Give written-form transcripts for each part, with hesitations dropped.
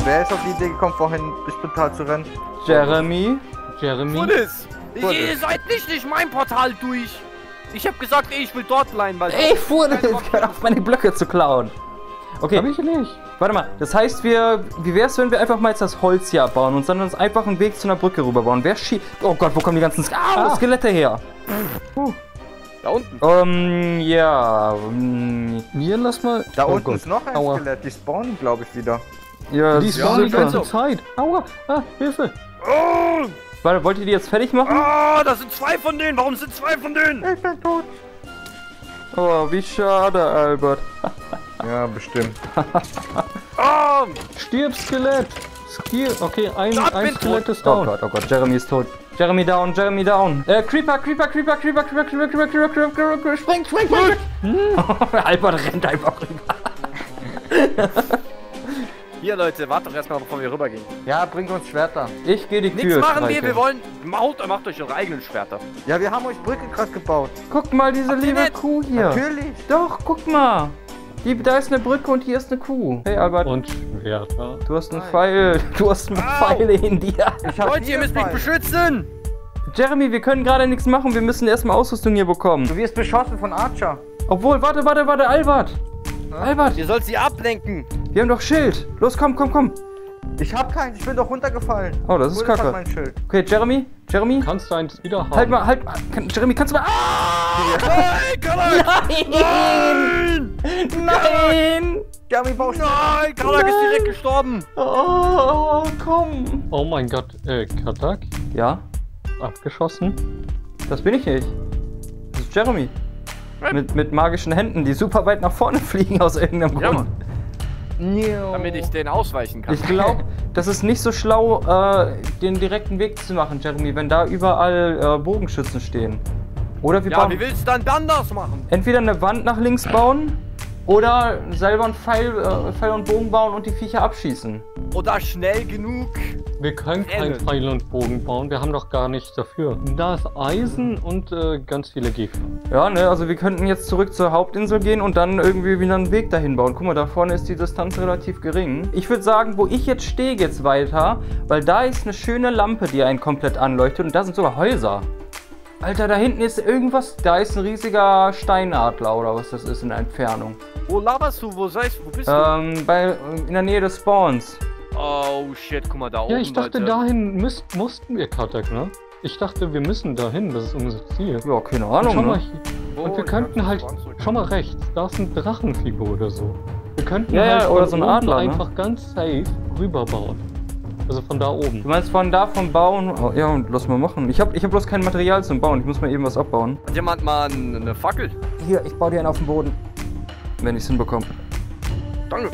Wer ist auf die Idee gekommen, vorhin durchs Portal zu rennen? Jeremy? Fudis! Ihr seid nicht durch mein Portal durch! Ich hab gesagt, ich will dort bleiben, weil... Ey, Fudis, hör auf, meine Blöcke zu klauen. Okay. Hab ich nicht. Warte mal, das heißt, wie wär's, wenn wir einfach mal jetzt das Holz hier abbauen und dann uns einfach einen Weg zu einer Brücke rüberbauen? Wer schießt... Oh Gott, wo kommen die ganzen Skelette her? Da unten. Ja. Hier, lass mal... Da unten ist noch ein Skelett, die spawnen, glaube ich, wieder. Ja, Die spawnen die ganze Zeit. Aua, Hilfe. Oh! Warte, wollt ihr die jetzt fertig machen? Oh, da sind 2 von denen! Warum sind 2 von denen? Ich bin tot. Oh, wie schade, Albert. Ja, bestimmt. Oh! Stirb, Skelett. Okay, ein Skelett ist Oh down. Gott, Jeremy ist tot. Jeremy down. Creeper. Spring. Albert rennt einfach rüber. Hier, Leute, wartet doch erstmal, bevor wir rübergehen. Ja, bringt uns Schwerter. Ich gehe die Nichts Kühe machen streichen. wir wollen... Macht euch eure eigenen Schwerter. Ja, wir haben euch Brücke gerade gebaut. Guck mal, diese Habt ihr liebe nicht? Kuh hier. Natürlich. Doch, guck mal. Da ist eine Brücke und hier ist eine Kuh. Hey, Albert. Und Schwerter. Du hast einen Pfeil. Du hast einen Pfeil in dir. Ich hab Leute, ihr müsst mich beschützen! Jeremy, wir können gerade nichts machen. Wir müssen erstmal Ausrüstung hier bekommen. Du wirst beschossen von Archer. Obwohl, warte, Albert. Albert, Ihr sollt sie ablenken! wir haben doch Schild. Los, komm. Ich hab keins, ich bin doch runtergefallen. Oh, das ist Bullets hat kacke. mein Schild. Okay, Jeremy. Kannst du eins wieder haben? Halt mal. Jeremy, kannst du mal... Nein, Karak! Nein! Jeremy, bau schnell. Nein, Karak ist direkt gestorben! Oh, komm. Oh mein Gott, Katak? Ja, Abgeschossen? das bin ich nicht. Das ist Jeremy. Mit magischen Händen, die super weit nach vorne fliegen aus irgendeinem Ja, Grund. Mann. Damit ich den ausweichen kann. Ich glaube, das ist nicht so schlau, den direkten Weg zu machen, Jeremy, wenn da überall Bogenschützen stehen. Oder wir Ja, bauen wie willst du dann das machen? entweder eine Wand nach links bauen oder selber einen Pfeil und Bogen bauen und die Viecher abschießen. Oder schnell genug? Wir können keinen Pfeil und Bogen bauen, wir haben doch gar nichts dafür. Da ist Eisen und ganz viele Gift. Ja, ne, also wir könnten jetzt zurück zur Hauptinsel gehen und dann irgendwie wieder einen Weg dahin bauen. Guck mal, da vorne ist die Distanz relativ gering. Ich würde sagen, wo ich jetzt stehe, geht's weiter, weil da ist eine schöne Lampe, die einen komplett anleuchtet und da sind sogar Häuser. Alter, da hinten ist irgendwas, da ist ein riesiger Steinadler oder was das ist in der Entfernung. Wo laberst du? Wo bist du? In der Nähe des Spawns. Oh shit, guck mal da oben. Ja, ich dachte, Leute. dahin mussten wir, Katak, ne? Ich dachte, wir müssen dahin, das ist unser Ziel. Ja, keine Schau Ahnung, mal ne? hier. Und wir könnten halt, schau mal rechts, da ist eine Drachenfigur oder so. Wir könnten Ja, halt ja, oder von so ein oben Adler, ne? einfach ganz safe rüberbauen. Also von da oben. Du meinst von da vom Bauen? Oh, ja, und lass mal machen. Ich hab bloß kein Material zum Bauen. Ich muss mal eben was abbauen. Hat jemand mal eine Fackel? Hier, ich baue dir einen auf den Boden. Wenn ich's hinbekomme. Danke.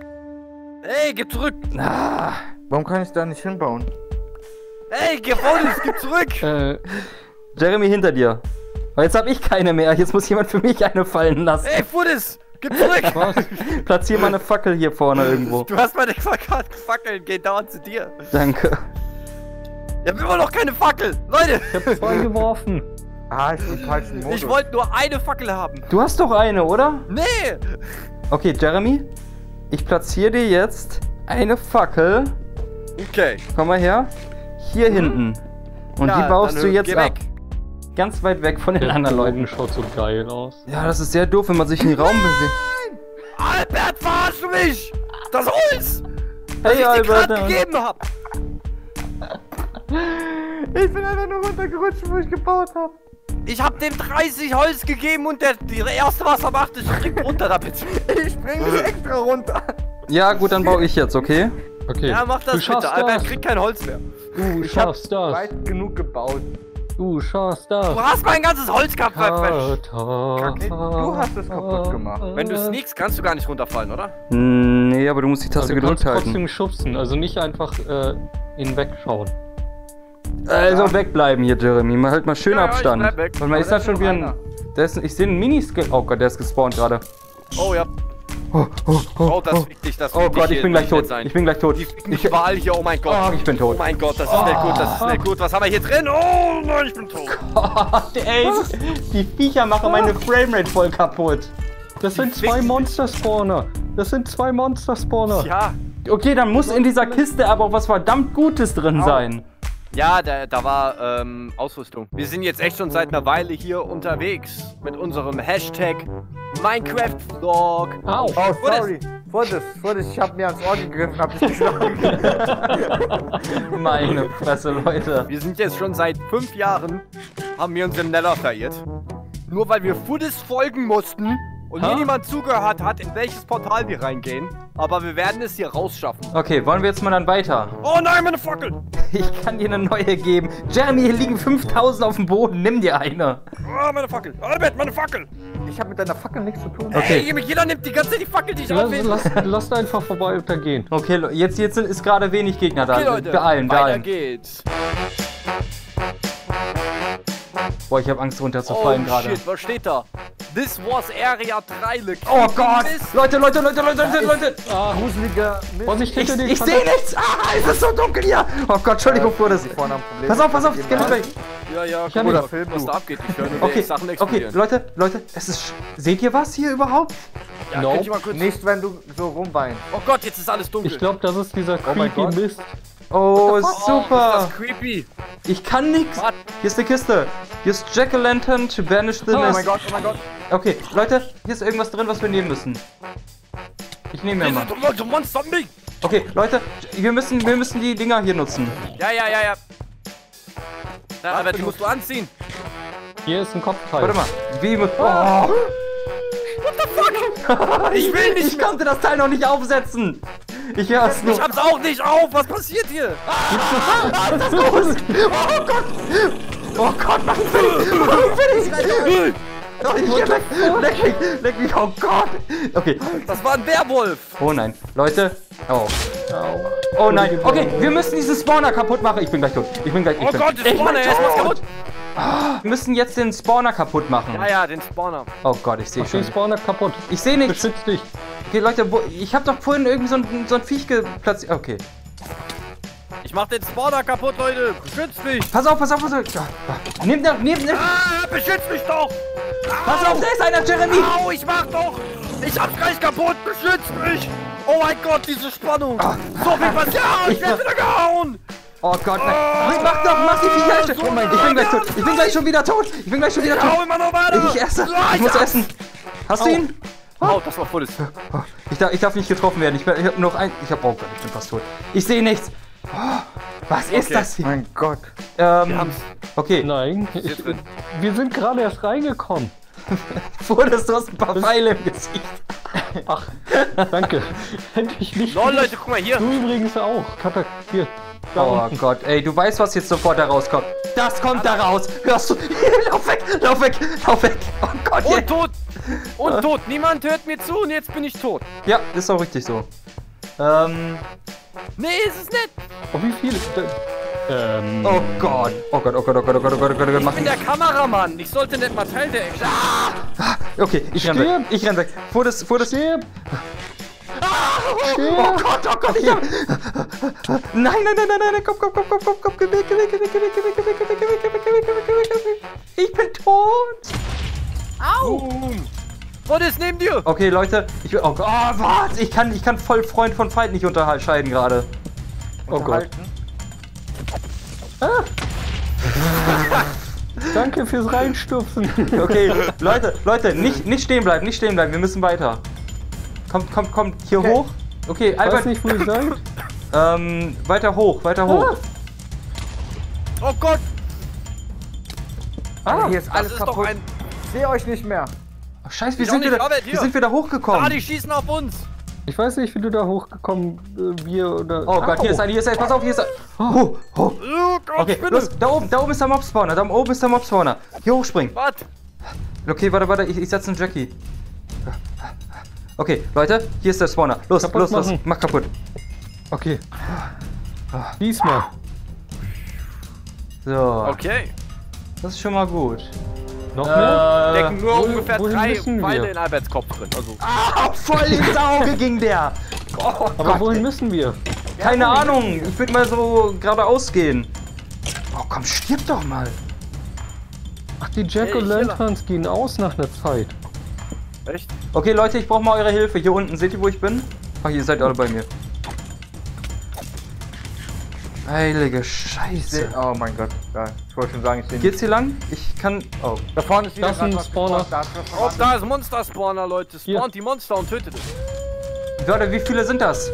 Ey, gib zurück! Ah, Warum kann ich da nicht hinbauen? Ey, gib zurück! Jeremy, hinter dir. Aber jetzt hab ich keine mehr. Jetzt muss jemand für mich eine fallen lassen. Ey, Fudis! Gib zurück! Was? Platzier mal eine Fackel hier vorne irgendwo. Du hast meine Fackeln, geh dauernd zu dir. Danke. Ich hab immer noch keine Fackel! Leute! Ich hab 2 geworfen. Ah, ich bin im falschen Modus. Ich wollte nur eine Fackel haben. Du hast doch eine, oder? Nee! Okay, Jeremy. Ich platziere dir jetzt eine Fackel. Okay. Komm mal her. Hier hinten. Und Ja, die baust dann du jetzt geh ab. weg. Ganz weit weg von den Der anderen Bogen Leuten. schaut so geil aus. Ja, das ist sehr doof, wenn man sich in den Raum bewegt. Albert, verarschst du mich? Das Holz! Das Hey, ich dir Albert. gerade gegeben hab! Ich bin einfach nur runtergerutscht, wo ich gebaut habe. Ich hab dem 30 Holz gegeben und der erste, was er macht, ist springt runter damit. Ich spring nicht extra runter. Ja, gut, dann baue ich jetzt, okay? Okay, Ja, mach das du schaffst bitte. Albert das. kriegt kein Holz mehr. Du schaffst das. Weit genug gebaut. Du schaffst das. Du hast mein ganzes Holz gehabt, Du hast es kaputt gemacht. Wenn du sneakst, kannst du gar nicht runterfallen, oder? Nee, aber du musst die Taste Also du gedrückt kannst halten. trotzdem schubsen, also nicht einfach hinwegschauen. Also wegbleiben hier, Jeremy. Halt mal schön Ja, ja, Abstand. ich bleib weg. Warte mal, Aber ist da da schon ist wieder noch ein... Ich sehe einen Miniskill. Oh Gott, der ist gespawnt gerade. Oh ja. Oh, das fickt dich, das Oh fickt dich Gott, ich hier bin gleich nicht tot. sein. Ich bin gleich tot. Die ficken mich überall hier, oh mein Gott. Oh, ich bin tot. Oh mein Gott, das ist nicht gut, das ist nicht gut. Was haben wir hier drin? Oh nein, ich bin tot. Ey, die Viecher machen meine Framerate voll kaputt. Das sind 2 Monster-Spawner. Das sind 2 Monster-Spawner. Ja, Okay, dann muss in dieser Kiste aber auch was verdammt Gutes drin sein. Ja, da war Ausrüstung. Wir sind jetzt echt schon seit einer Weile hier unterwegs mit unserem Hashtag Minecraft-Vlog. Au. Oh, sorry. Vorsicht, ich hab mir ans Ohr gegriffen, hab dich geschlagen. Meine Fresse, Leute. Wir sind jetzt schon seit 5 Jahren, haben wir uns im Nether verirrt. Nur weil wir Foodies folgen mussten und hier niemand zugehört hat, in welches Portal wir reingehen. Aber wir werden es hier rausschaffen. Okay, wollen wir jetzt mal dann weiter? Oh nein, meine Fackel! Ich kann dir eine neue geben. Jeremy, hier liegen 5000 auf dem Boden. Nimm dir eine. Oh, meine Fackel! Albert, meine Fackel! Ich hab mit deiner Fackel nichts zu tun. Okay. Ey, jeder nimmt die ganze Zeit die Fackel, die ich aufhebe. Lasst einfach vorbei und dann gehen. Okay, jetzt ist gerade wenig Gegner da. Okay, Leute, Beeilen. weiter geht's. Boah, ich habe Angst runterzufallen gerade. Shit, was steht da? This was Area 3. Oh Gott! Leute! Gruseliger Mist. Vorsicht hinter dir. Ich sehe nichts! Ah, es ist so dunkel hier! Oh Gott, Entschuldigung für das. Vorne am Problem. Pass auf, geh nicht weg. Ja, hab guck mal, Film, was du. da abgeht. Ich höre nur Okay, Sachen okay, explodieren. Leute, es ist... Seht ihr was hier überhaupt? Ja, Nope. könnt ihr mal kurz... Nicht, wenn du so rumweinst. Oh Gott, jetzt ist alles dunkel. Ich glaube, das ist dieser mein creepy Gott. Mist. Oh, Ist super! das creepy. Ich kann nix! Was? Hier ist eine Kiste. Use Jack-o'-lantern to banish the Oh mist. mein Gott, oh mein Gott. Okay, Leute, hier ist irgendwas drin, was wir nehmen müssen. Ich nehme mir mal. Du Monster mich! Okay, Leute, wir müssen die Dinger hier nutzen. Ja. Na, aber die musst du anziehen. Hier ist ein Kopfteil. Warte mal. Wie mit... Oh, Ich will nicht ich konnte das Teil noch nicht aufsetzen. Ich hör's nur. Ich hab's auch nicht auf. Was passiert hier? Das ist groß. Oh Gott. Oh Gott, mach ich fertig. Oh, leck mich. Oh Gott. Okay. Das war ein Werwolf. Oh nein. Leute. Oh. Oh nein. Okay, wir müssen diesen Spawner kaputt machen. Ich bin gleich tot. Oh Gott, das Spawner, er ist was kaputt. Wir müssen jetzt den Spawner kaputt machen. Ja, den Spawner. Oh Gott, ich sehe Mach den schon. Spawner kaputt. Ich sehe nichts. Beschütz dich. Okay, Leute, ich habe doch vorhin irgendwie so ein Viech platziert. Okay. Ich mach den Spawner kaputt, Leute. Beschützt mich. Pass auf. Ja. Nimm. Ah, beschützt mich doch. Pass auf, da ist einer, Jeremy. Au, ich mach doch. Ich hab's gleich kaputt. Beschützt mich. Oh mein Gott, diese Spannung. So viel passiert. Ja, ich werde wieder gehauen. Oh Gott, nein. Mach doch, mach die Viecher. so Ich bin gleich tot. Ich bin gleich schon wieder tot. Hau immer noch weiter. Ich esse. Ja, Ich muss hab's. essen. Hast du ihn? Oh, das war volles. Ich darf nicht getroffen werden. Ich hab noch ein... Oh Gott, ich bin fast tot. Ich sehe nichts. Oh, was ist das hier? Mein Gott. Okay. Nein, wir sind gerade erst reingekommen. Wurdest du hast ein paar Pfeile im Gesicht. Ach, danke. Hätte ich nicht. Lol, Leute, guck mal hier. Du übrigens auch. Katak, hier. Da Oh unten. Gott, ey, du weißt, was jetzt sofort da rauskommt. Das kommt da raus. Hörst du? Lauf weg. Oh Gott, Und tot. Und tot. Niemand hört mir zu und jetzt bin ich tot. Ja, ist auch richtig so. Nee, ist es nicht. Oh, wie viele? Oh Gott. Ich bin der Kameramann. Ich sollte nicht mal Teil der Action. Okay, ich renn weg. Vor das. Stirb! Oh Gott, ich hab... Nein, komm, geh weg. Ich bin tot. Au! Was ist neben dir? Okay, Leute, oh Gott, was? Ich kann voll Freund von Feind nicht unterscheiden gerade. Oh Gott. Danke fürs Reinstupfen. Okay, Leute, nicht stehen bleiben, wir müssen weiter. Kommt, hier hoch. Okay, Ich weiß Albert, nicht, wo ihr seid. weiter hoch. Oh Gott! Hier ist Das alles ist doch kaputt. ein... Ich sehe euch nicht mehr. Ach, Scheiße, wie Ich auch sind wir nicht, da Albert, hier. wie sind wir da hochgekommen? Ah, die schießen auf uns! Ich weiß nicht, wie du da hochgekommen wir oder. Oh Gott, hier ist einer, pass auf, hier ist einer. Oh. Oh Gott, Okay, Spinne. los, da oben ist der Mob-Spawner, Hier hochspringen. Was? Okay, warte, ich setze einen Jackie. Okay, Leute, hier ist der Spawner. Los, Kaputt machen. mach kaputt. Okay. Diesmal. So, Okay. das ist schon mal gut. Noch mehr? Decken nur wo- ungefähr wohin 3 müssen wir? Pfeile in Alberts Kopf drin. Also. Voll ins Auge ging der. Oh Aber Gott, wohin müssen wir? keine Ahnung. Ich würde mal so geradeaus gehen. Oh komm, stirb doch mal. Ach, die Jack-o'-Lanterns gehen aus nach einer Zeit. Echt? Okay, Leute, ich brauche mal eure Hilfe. Hier unten, seht ihr, wo ich bin? Ach, ihr seid alle bei mir. Heilige Scheiße. Oh mein Gott. Ja, ich wollte schon sagen, ich sehe Geht's hier lang? Ich kann... Oh. Da vorne ist wieder Das ist ein was Spawner. gespawnt. Oh, da ist Monster-Spawner, Leute. Hier. Spawnt die Monster und tötet es. Leute, wie viele sind das?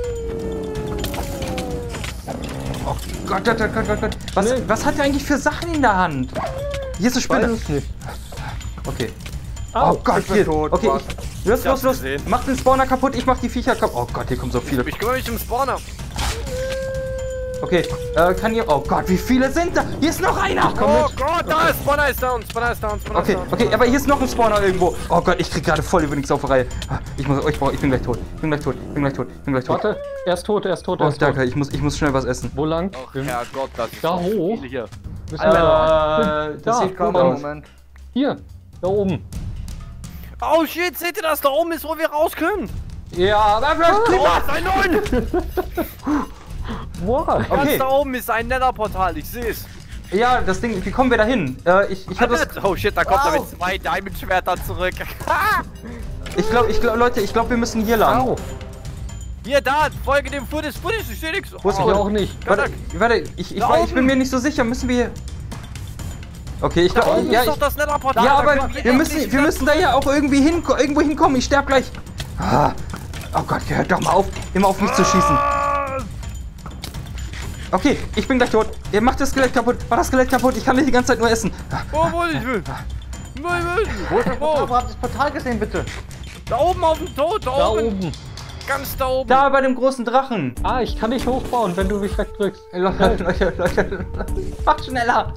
Oh Gott, Gott, Gott, Gott, Gott. Was hat der eigentlich für Sachen in der Hand? Hier ist eine Weiß Spinne. es nicht. Okay. Au, Oh Gott, ich bin hier. tot, Okay, was? los, hab's los, los. gesehen. Mach den Spawner kaputt, ich mach die Viecher kaputt. Oh Gott, hier kommen so viele. Ich kümmere mich um Spawner. Okay, kann hier... Oh Gott, wie viele sind da? Hier ist noch einer. Oh Gott, da ist Spawner ist down. Spawner ist down. Spawner Okay, ist down. okay, aber hier ist noch ein Spawner irgendwo. Oh Gott, ich krieg gerade voll über nichts auf die Reihe. Ich bin gleich tot. Ich bin gleich tot. Warte, er ist tot, er ist tot, er Oh, ist tot. danke, ich muss schnell was essen. Wo lang? Ach, Herrgott, das ist Da so hoch? viele hier. Müssen wir Das Da, sieht gut Komm, aus. Moment. Hier, da oben. Oh shit, seht ihr das? Da oben ist, wo wir raus können. Ja, aber vielleicht Oh, ein Neun! Wow. Okay. Ganz da oben ist ein Nether-Portal, ich sehe es. Ja, das Ding, wie kommen wir da hin? Ich hab das... Oh shit, da kommt er mit 2 Diamond-Schwertern zurück. Ich glaube, Leute, wir müssen hier lang. Au. Hier, da, folge dem Footage, ich sehe nichts. Wo ist Ich auch nicht. Warte, ich Da bin mir nicht so sicher, müssen wir hier... Okay, ich Da glaube... oben Ja, ist doch das Nether-Portal. ja, da aber können wir müssen da ja auch irgendwo hinkommen. Ich sterb gleich. Oh Gott, hört doch mal auf, immer auf mich zu schießen. Okay, ich bin gleich tot. Ihr macht das Skelett kaputt. Mach das Skelett kaputt. Ich kann nicht die ganze Zeit nur essen. Wo ich will. Wo ist das Oh, habt das Portal gesehen, bitte? Da oben auf dem Tod, Da oben. Ganz da oben. Da bei dem großen Drachen. Ah, ich kann dich hochbauen, wenn du mich wegdrückst. Leute. Mach schneller.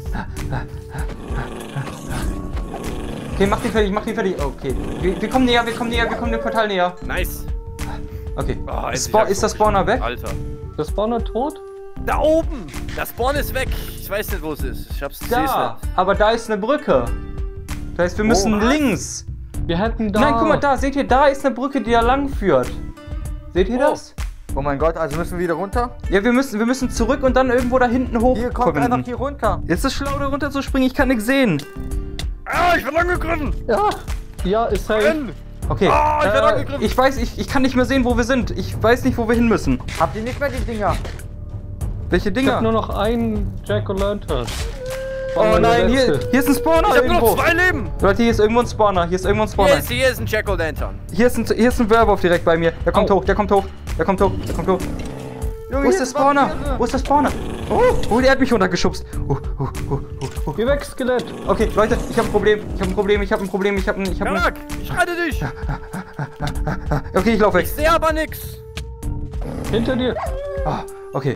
Okay, mach die fertig. Okay. Wir kommen näher, wir kommen dem Portal näher. Nice. Okay. endlich Ist der Spawner weg? Alter. Der Spawner tot? Da oben! Das Spawn ist weg. Ich weiß nicht, wo es ist. Ich hab's gesehen. Da. Aber da ist eine Brücke. Das heißt, wir müssen was? links. Wir hätten da... Nein, guck mal, da, seht ihr, da ist eine Brücke, die da lang führt. Seht ihr das? Oh mein Gott, also müssen wir wieder runter? Ja, wir müssen zurück und dann irgendwo da hinten hoch. Hier, kommt einfach hier runter. Ist es schlau, da runter zu springen? Ich kann nichts sehen. Ah, ich bin angegriffen! Ja. Ja, ist safe. Renn! Okay. Ah, ich werd angegriffen. ich weiß, ich kann nicht mehr sehen, wo wir sind. Ich weiß nicht, wo wir hin müssen. Habt ihr nicht mehr die Dinger? Welche Ich Dinger? hab nur noch einen Jack-o'-lantern. Oh nein, hier ist ein Spawner Ich hab nur irgendwo. noch 2 Leben! Leute, hier ist irgendwo ein Spawner. Hier ist Hier ist ein Jack-o'-lantern. Hier ist ein Werwolf direkt bei mir. Der kommt Au. hoch. Junge, Wo ist hier der Spawner? Wo ist der Spawner? Oh, der hat mich runtergeschubst. Geh weg, Skelett. Okay, Leute, ich habe ein Problem. Karak, ich rette dich! Okay, ich laufe weg. Ich sehe aber nix. Hinter dir. Okay.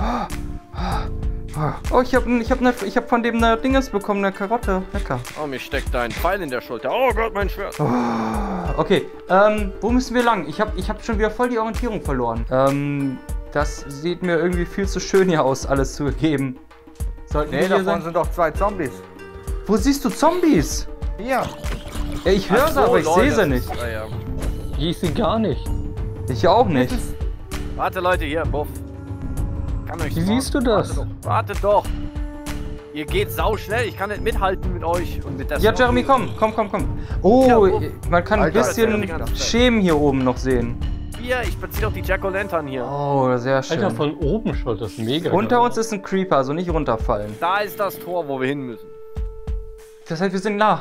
Oh, ich hab von dem eine Dingens bekommen, eine Karotte. Lecker. Oh, mir steckt da ein Pfeil in der Schulter. Oh Gott, mein Schwert. Okay, wo müssen wir lang? Ich hab schon wieder voll die Orientierung verloren. Das sieht mir irgendwie viel zu schön hier aus, alles zugegeben. Sollten wir Nee, hier davon sein? sind doch 2 Zombies. Wo siehst du Zombies? Hier. Ja, ich höre sie, aber ich sehe sie nicht. Ich sehe gar nicht. Ich auch nicht. Warte, Leute, hier, Buff. Kann euch Wie siehst du das? Wartet doch. Ihr geht sau schnell, ich kann nicht mithalten mit euch und mit der Ja, Jeremy, komm. Oh, Ja, wo? man kann ein Alter, bisschen Schemen hier oben noch sehen. Hier, ich beziehe doch die Jack-o'-lantern hier. Oh, sehr schön. Alter, von oben schaut das mega Unter geil uns ist ein Creeper, also nicht runterfallen. Da ist das Tor, wo wir hin müssen. Das heißt, wir sind nah.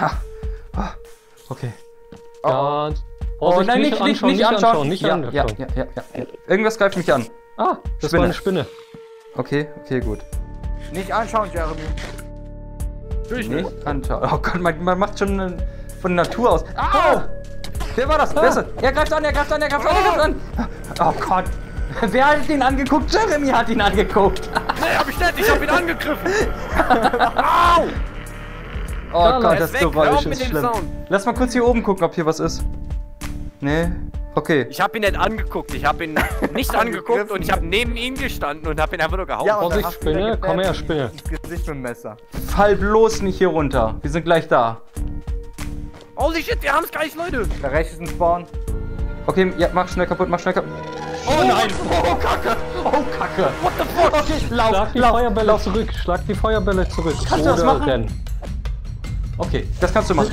Okay. aus. Ja, Oh, Vorsicht, nein, nicht anschauen. nicht Ja. anschauen. Irgendwas greift mich an. Ah, das war eine Spinne. Okay, gut. Nicht anschauen, Jeremy. Natürlich nicht. Nicht anschauen. Oh Gott, man macht schon von Natur aus. Au! Wer war das? Wer ist das? Er greift an. Oh Gott. Wer hat ihn angeguckt? Jeremy hat ihn angeguckt. Nee, hab ich nicht, ich hab ihn angegriffen. Au! Oh Da, Gott, er das ist weg, hör Geräusch auf mit ist dem schlimm. Sound. Lass mal kurz hier oben gucken, ob hier was ist. Nee. Okay. Ich hab ihn nicht angeguckt, ich hab ihn nicht angeguckt und ich hab neben ihm gestanden und hab ihn einfach nur gehauen. Ja, und Vorsicht, dann hast du wieder Spinne, komm her, getätet Spinne. ins Gesicht mit dem Messer. Fall bloß nicht hier runter. Wir sind gleich da. Holy shit, wir haben's gleich, Leute. Da rechts ist ein Spawn. Okay, ja, mach schnell kaputt. Oh nein! Oh Kacke! What the fuck? Okay, Schlag die Feuerbälle zurück. Schlag die Feuerbälle zurück. Kannst du das machen? rennen. Okay, das kannst du machen.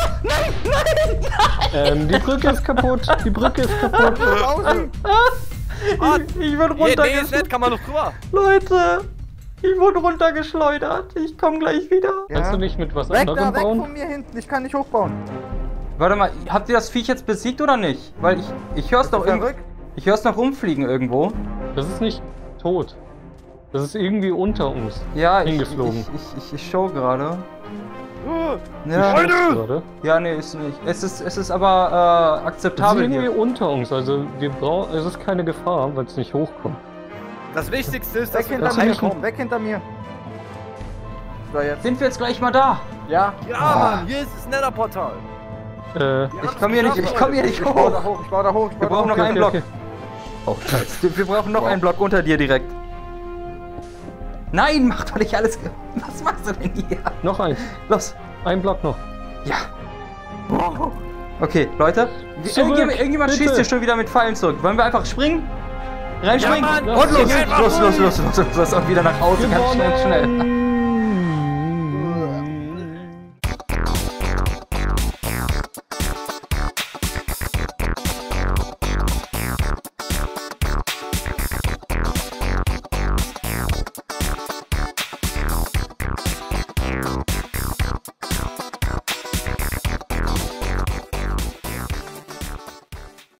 Die Brücke ist kaputt. Die Brücke ist kaputt. Ich wurde Nee, ist runtergeschleudert. nett, kann man noch drüber. Leute, ich wurde runtergeschleudert. Ich komme gleich wieder. Kannst du nicht mit was Weg anderem da, weg bauen? von mir hinten. Ich kann nicht hochbauen. Warte mal, habt ihr das Viech jetzt besiegt oder nicht? Weil ich höre es noch irgendwie. Verrückt. Ich höre es noch rumfliegen irgendwo. Das ist nicht tot. Das ist irgendwie unter uns. Ja, Hingeflogen. ich show gerade. Du Ja, schießt gerade. ja, nee, ist nicht. Es ist aber Das ist akzeptabel irgendwie hier. unter uns. Also wir brauchen. Es ist keine Gefahr, weil es nicht hochkommt. Das Wichtigste ist, Weg dass wir hinter da mir. reinkommen. Weg hinter mir. So, jetzt. Sind wir jetzt gleich mal da? Ja. Ja, Mann, hier ist das Netherportal. Ich komme hier nicht Ich baue da hoch. hoch. Ich baue da hoch. Wir brauchen noch Okay, einen okay, Block. okay. Oh, Scheiße. Wir brauchen noch einen Block unter dir direkt. Nein, mach doch nicht alles. Was machst du denn hier? Noch eins. Los. Ein Block noch. Ja. Okay, Leute. Zurück, Irgendjemand bitte. schießt hier schon wieder mit Pfeilen zurück. Wollen wir einfach springen? Reinspringen? Ja, Mann. Und los. Ja, Los. Und wieder nach Hause. Ganz Gewonnen. schnell.